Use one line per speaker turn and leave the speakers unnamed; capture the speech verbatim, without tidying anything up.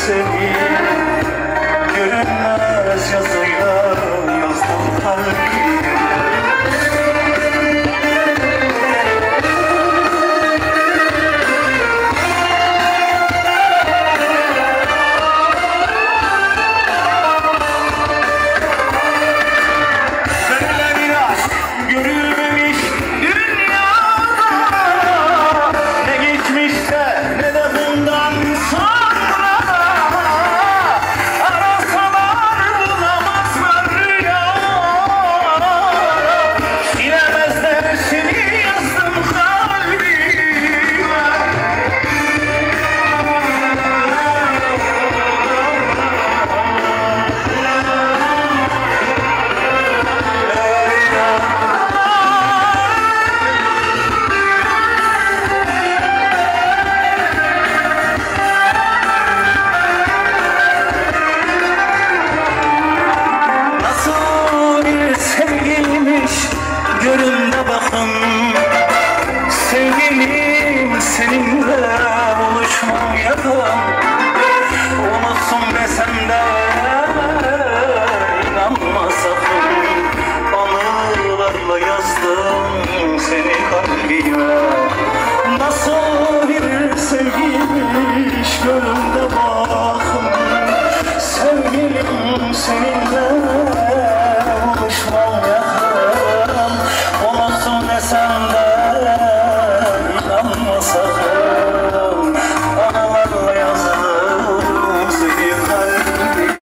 seni görünmez yazıya yazdım kalbime. Görün de bakın sevgilim, seninle buluşmayalım. Unutsun desem de inanma sakın, anılarla yazdım seni kalbime. Nasıl bir sevgiymiş görün de bakın sevgilim, seninle